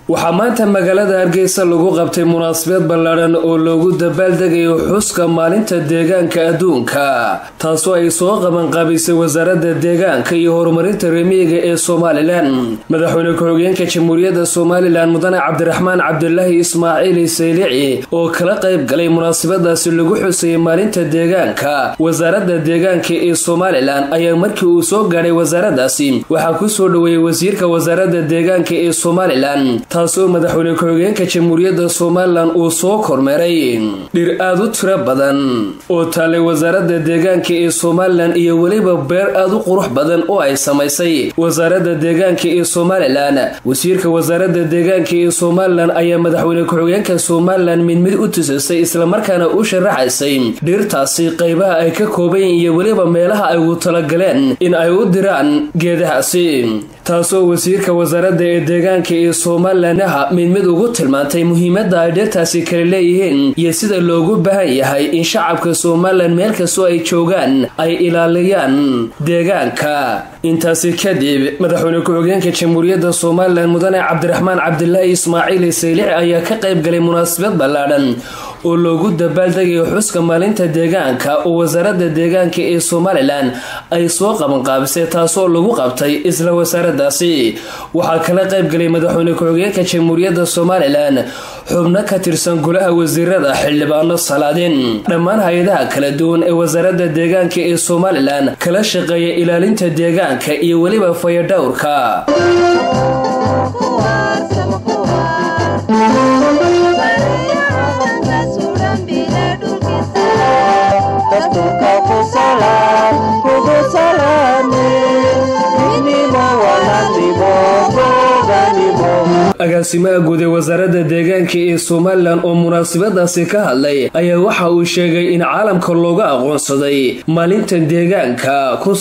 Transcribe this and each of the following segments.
waxaa maanta magaalada Hargeysa lagu qabtay munaasabad ballaaran oo loogu dabaaldegayo xuska maalinta deegaanka adduunka taasoo ay soo qaban qaabisay wasaaradda deegaanka iyo horumarinta reemiyiga ee Soomaaliland madaxweyne ku-xigeenka Jamhuuriyadda Soomaaliland Mudane Cabdiraxmaan Cabdullaahi Ismaaciil Saylici oo kala qayb galay munaasabadaasi lagu xusay maalinta deegaanka wasaaradda deegaanka ee Soomaaliland ayaa markii uu soo gaaray wasaaraddaasi waxa ku soo dhaweeyay wasiirka wasaaradda deegaanka ee Soomaaliland taasoo madaxweyne ku-xigeenka Jamhuuriyadda Soomaaliland uu soo kormeeray dhir aad u tiro badan oo taalay wasaaradda deegaanka ee Soomaaliland iyo waliba beer aad u qurux badan oo ay samaysay wasaaradda deegaanka ee Soomaaliland wasiirka wasaaradda deegaanka ee Soomaaliland ayaa madaxweyne ku-xigeenka Soomaaliland mid u tusay isla markaana u sharaxaysay dhirtaasi qaybaha ay ka kooban iyo waliba meelaha ay ugu talagaleen in ay u diraan geedahaasi taasoo wasiirka wasaaradda deegaanka ee Soomaaliland mid ugu tilmaantay muhiimadda ay dhirtaasi kala leeyihiin iyo sida loogu baahan yahay in shacabka Soomaaliland meel kasta ay joogaan ay ilaaliyaan deegaanka intaasi kadib madaxweyne ku-xigeenka Jamhuuriyadda Soomaaliland Mudane Cabdiraxmaan Cabdullaahi Ismaaciil Saylici ayaa ka qayb galay munaasabad ballaaran oo loogu dabaaldegayo xuska maalinta deegaanka oo wasaaradda deegaanka ee Soomaaliland ay soo qaban qaabisay taasoo lagu qabtay isla wasaaraddaasi waxaa kala qayb galay madaxweyne ku-xigeenka Jamhuuriyadda Soomaaliland xubno ka tirsan golaha wasiirada xildhibaano salaadin dhammaan hay'adaha kala duwan ee wasaaradda deegaanka ee Soomaaliland kala shaqeeya ilaalinta deegaanka iyo waliba fayadhowrka agaasimaha guud ee wasaaradda deegaanka ee Soomaaliland oo munaasabadaasi ka hadlay ayaa waxa uu sheegay in caalamka looga aqoonsaday maalinta deegaanka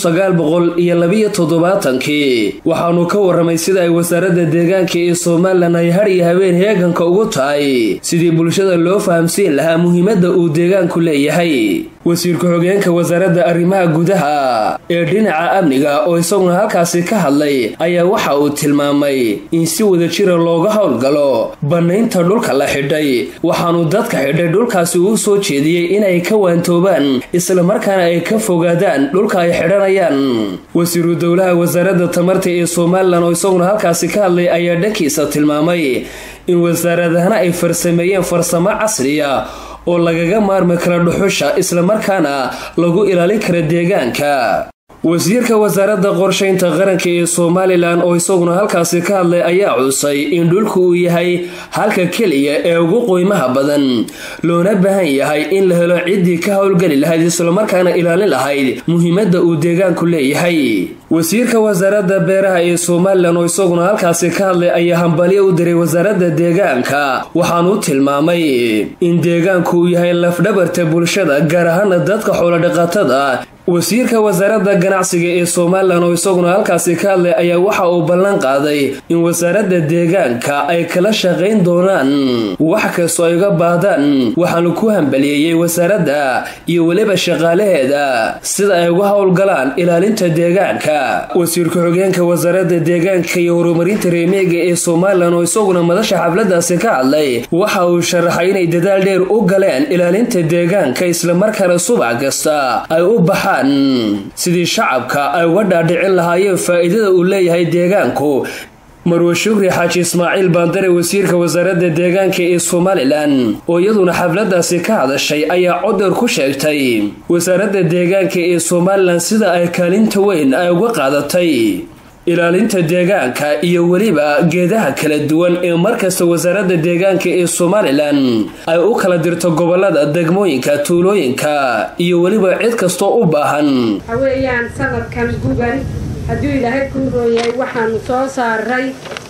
1972 waxaanu ka waramay sida ay wasaaradda deegaanka ee Soomaaliland ay har iyo habeen heeganka ugu tahay sidii bulshada loo fahamsiin lahaa muhiimadda uu deegaanku leeyahay wasiir ku-xigeenka wasaaradda arrimaha gudaha ee dhinaca amniga oo isaguna halkaasi ka hadlay ayaa waxa uu tilmaamay in si wada jir looga howlgalo banaynta dhulka la xidhay waxaanu dadka xidhay dhulkaasi uu soo jeediyay inay ka waantoobaan isla markaana ay ka fogaadaan dhulka ay xidhanayaan wasiiru dowlaha wasaaradda tamarta ee Soomaaliland oo isaguna halkaasi ka hadlay ayaa dhankiisa tilmaamay in wasaaradahana ay farsameeyeen farsamo casri ah oo lagaga maarmi karo dhuxusha isla markaana lagu ilaalin karo deegaanka wasiirka wasaaradda qorsheynta qaranka ee Soomaaliland oo isaguna halkaasi ka hadlay ayaa cusay in dhulku uu yahay halka kaliya ee ugu qiimaha badan loona baahan yahay in la helo cidii ka howlgali lahayd isla markaana ilaalin lahayd muhiimadda uu deegaanku leeyahay wasiirka wasaaradda beeraha ee Soomaaliland oo isaguna halkaasi ka hadlay ayaa hambaliyo u diray wasaaradda deegaanka waxaanu tilmaamay in deegaanku uu yahay laf-dhabarta bulshada gaar ahaan dadka xoolo dhaqatada wasiirka wasaaradda ganacsiga ee Soomaaliland oo isaguna halkaasi ka hadlay ayaa waxa uu ballan qaaday in wasaaradda deegaanka ay kala shaqeyn doonaan wax kasta oo uga baahdaan waxaanu ku hambaliyay wasaaradda iyo waliba shaqaalaheeda sida ay uga howlgalaan ilaalinta deegaanka wasiir ku-xigeenka wasaaradda deegaanka iyo horumarinta reemiyiga ee Soomaaliland oo isaguna madasha xafladaasi ka hadlay waxa uu sharaxay inay dadaal dheer u galeen ilaalinta deegaanka isla markaana subax kasta ay u baxaan sidii shacabka ay uga dhaadhicin lahaayeen faa'iidada uu leeyahay deegaanku marwo shukri xaaji Ismaaciil Bandare wasiirka wasaaradda deegaanka ee Soomaaliland oo iyaduna xafladaasi ka hadashay ayaa codar ku sheegtay wasaaradda deegaanka ee Soomaaliland sida ay kaalinta weyn ay uga qaadatay ilaalinta deegaanka iyo waliba geedaha kala duwan ee markasta wasaaradda deegaanka ee Soomaaliland ay u kala dirto gobolada degmooyinka tuulooyinka iyo waliba cid kasto u baahan haweenan sanadkan guban haduu ilaahay ku rooyay waxaanu soo saaray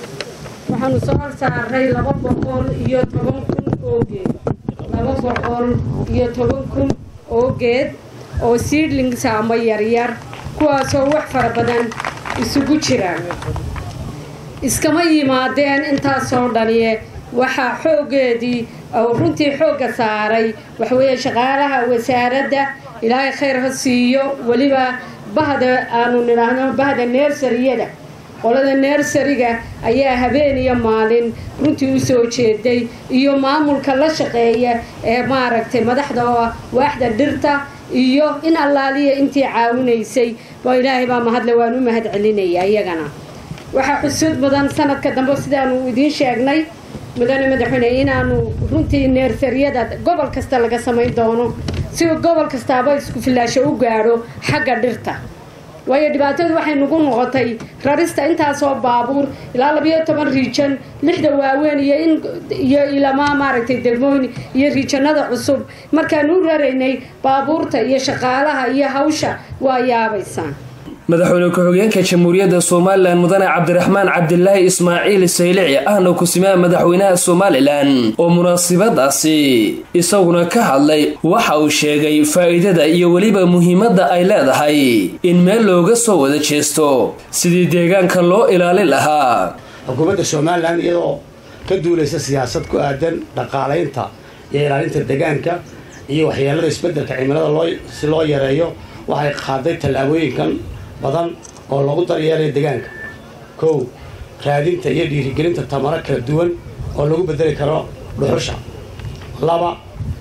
210,000 oo geed oo seedlings ama yaryar kuwaasoo wax fara badan isugu jiraan iskama yimaadeen intaasoo dhaniye waxa xoogeedii oo runtii xooga saaray wax weeye shaqaalaha wasaaradda ilaahay khayr ha siiyo waliba bahda aanu niraahno bahda neerseriyada qolada nursery-ga ayaa habeen iyo maalin runtii u soo jeeday iyo maamulka la shaqeeya ee maaragtay madaxda oo waaxda dhirta iyo in allaaliya intii caawinaysay waa ilaahay baa mahadle waan u mahad celinayaa iyagana waxaa xusud mudan sanadka dambe sidaanu idiin sheegnay mudane madaxweyne inaanu runtii neersaryada gobol kasta laga samayn doono si gobol kastaaba isku filaasho u gaadho xagga dhirta waayo dhibaatadu waxay nagu noqotay rarista intaasoo baabuur ilaa 12 riijan 6 waaweyn iyo ilamaa maaragtay degmooyin iyo riijanada cusub markaan u raraynay baabuurta iyo shaqaalaha iyo hawsha waa yaabaysaan madaxweyne ku-xigeenka jamhuuriyadda Soomaaliland mudane Cabdiraxmaan Cabdilaahi Ismaaciil Saylici ahna ku simaa madaxweynaha Soomaaliland oo munaasabadaasi isaguna ka hadlay waxa uu sheegay faa'iidada iyo waliba muhiimadda ay leedahay in meel looga soo wada jeesto sidii deegaanka loo ilaalin lahaa xukuumadda Soomaaliland iyadoo ka duulaysa siyaasad ku aadan dhaqaaleynta iyo ilaalinta deegaanka iyo waxyeelada isbeddelka cimilada loo yareeyo waxay qaaday tallaabooyinkan badan oo lagu daryeelay deegaanka kow raadinta iyo dhiirigelinta tamaro kala duwan oo lagu bedeli karo dhuxusha laba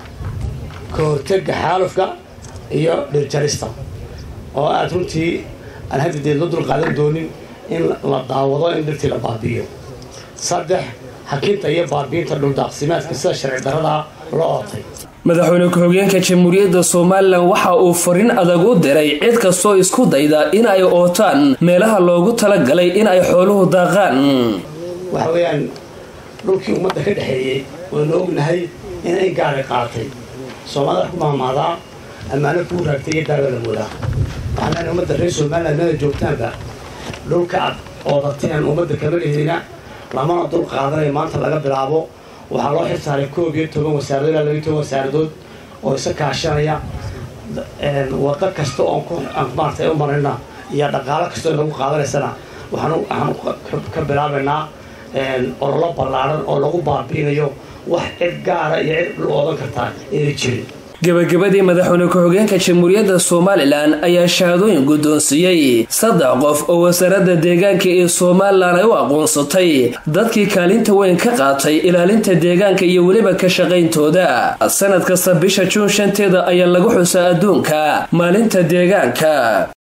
ka hortagga xaalufka iyo dhirjarista oo aad runtii aan haddeed la dulqaadan doonin in la daawado in dhirtii la baabi'iyo saddex hakinta iyo baabi'inta dhuldaaqsimaadka sida sharci darrada loo ootay madaxweyne ku-xigeenka jamhuuriyadda Soomaaliland waxa uu fariin adag u diray cid kastoo isku dayda in ay ootaan meelaha loogu talagalay in ay xooluhu daaqaan waxa weeyaan dhulkii ummadda ka dhaxeeyay oo loo ognahay in ay gaari qaatay Soomaalida ku maamaadaa amaana ku raagtay iyo daawada moodaa waxaan ummadda reer Soomaaliland meel joogtaanba dhulka cad oo dadteen ummadda kama leedina lamana dul qaadanay maanta laga bilaabo waxaa loo xilsaaray 11 wasaaradood ilaa 12 wasaaradood oo isa kaashanaya wada kasta oo aan maartay u marayna iyo dhaqaale kasta lagu qaadanaysana waxaan ka bilaabaynaa ololo ballaaran oo lagu baabi'inayo wax cid gaara iyo cid loo odan kartaa inay jirin gabagabadii madaxweyne ku-xigeenka jamhuuriyadda Soomaaliland ayaa shahaadooyin guddoonsiiyay 3 qof oo wasaaradda deegaanka ee Soomaaliland ay u aqoonsatay dadkii kaalinta weyn ka qaatay ilaalinta deegaanka iyo waliba ka shaqayntooda sanad kasta bisha Juun 5 ayaa lagu xusaa adduunka maalinta deegaanka.